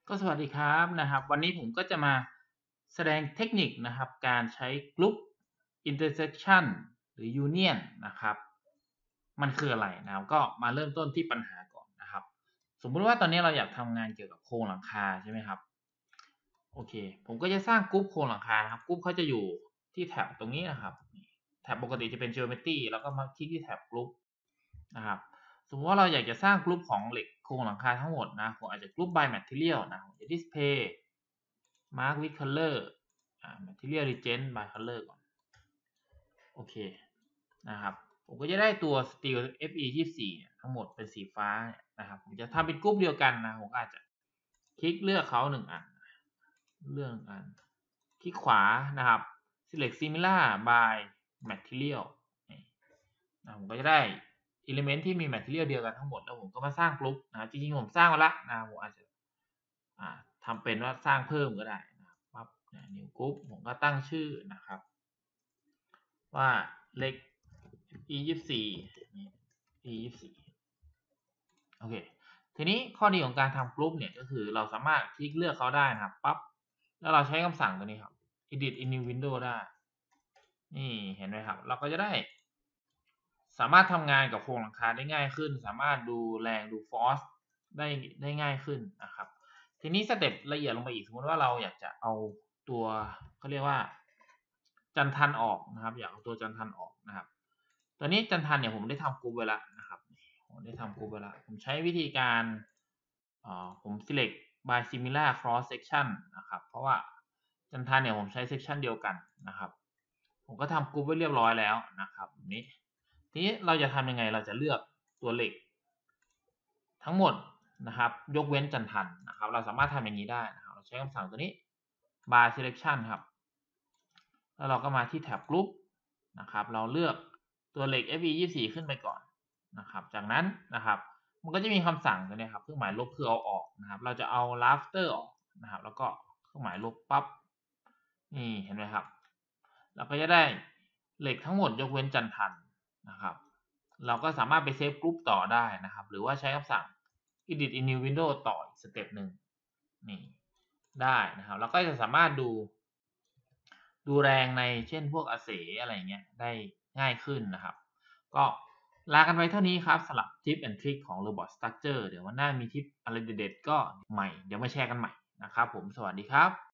ก็สวัสดีครับวันนี้ผมก็จะมาแสดงเทคนิคนะครับการใช้ Group Intersection หรือ Union นะครับมันคืออะไรนะครับก็มาเริ่มต้นที่ปัญหาก่อนนะครับสมมุติว่าตอนนี้เราอยากทำงานเกี่ยวกับโครงหลังคาใช่ไหมครับโอเคผมก็จะสร้างกรุ๊ปโครงหลังคานะครับกรุ๊ปเขาจะอยู่ที่แท็บตรงนี้นะครับแท็บปกติจะเป็น Geometry แล้วก็มาคลิกที่แท็บกรุ๊ปนะครับ สมมติว่าเราอยากจะสร้างกลุ่มของเหล็กโครงหลังคาทั้งหมดนะผมอาจจะกลุ่ม by material นะผมจะ display mark with color material legend by color ก่อนโอเคนะครับผมก็จะได้ตัว steel fe24ทั้งหมดเป็นสีฟ้านะครับผมจะทำเป็นกลุ่มเดียวกันนะผมอาจจะคลิกเลือกเขา1อันเลือก1อันคลิกขวานะครับ select similar by material นะผมก็จะได้ element ที่มี material เดียวกันทั้งหมดแล้วผมก็มาสร้างกลุ่มนะจริงๆผมสร้างมาแล้วนะผมอาจจะทำเป็นว่าสร้างเพิ่มก็ได้นะครับปั๊บ new group ผมก็ตั้งชื่อนะครับว่าเล็ก e24 e24 โอเคทีนี้ข้อดีของการทำกลุ่มเนี่ยก็คือเราสามารถคลิกเลือกเขาได้นะครับปั๊บแล้วเราใช้คำสั่งตัวนี้ครับ edit in new window ได้นี่เห็นไหมครับเราก็จะได้สามารถทำงานกับโครงหลังคาได้ง่ายขึ้นสามารถดูแรงดูฟอร์สได้ง่ายขึ้นนะครับทีนี้สเต็ปละเอียดลงไปอีกสมมติว่าเราอยากจะเอาตัวเขาเรียกว่าจันทันออกนะครับอยากเอาตัวจันทันออกนะครับตอนนี้จันทันเนี่ยผมได้ทำกรุ๊ปไว้แล้วนะครับผมได้ทำกรุ๊ปไว้แล้วผมใช้วิธีการผม select by similar cross section นะครับเพราะว่าจันทันเนี่ยผมใช้ section เดียวกันนะครับผมก็ทำกรุ๊ปไว้เรียบร้อยแล้วนะครับแบบนี้ทีนี้เราจะทำยังไงเราจะเลือกตัวเหล็กทั้งหมดนะครับยกเว้นจันทันนะครับเราสามารถทำอย่างนี้ได้นะครับเราใช้คำสั่งตัวนี้ by selection ครับแล้วเราก็มาที่แท็บ group นะครับเราเลือกตัวเหล็ก fe24 ขึ้นไปก่อนนะครับจากนั้นนะครับมันก็จะมีคำสั่งตัวนี้ครับเครื่องหมายลบคือเอาออกนะครับเราจะเอา rafter ออกนะครับแล้วก็เครื่องหมายลบปั๊บนี่เห็นไหมครับเราก็จะได้เหล็กทั้งหมดยกเว้นจันทันนะครับเราก็สามารถไปเซฟกรุ๊ปต่อได้นะครับหรือว่าใช้คำสั่ง edit in new window ต่ออีกสเต็ปหนึ่งนี่ได้นะครับแล้วก็จะสามารถดูแรงในเช่นพวกอาเสอะไรเงี้ยได้ง่ายขึ้นนะครับก็ลากันไปเท่านี้ครับสำหรับทิปแอนทริคของ Robot Structure เดี๋ยววันหน้ามีทิปอะไรเด็ดๆก็ใหม่เดี๋ยวมาแชร์กันใหม่นะครับผมสวัสดีครับ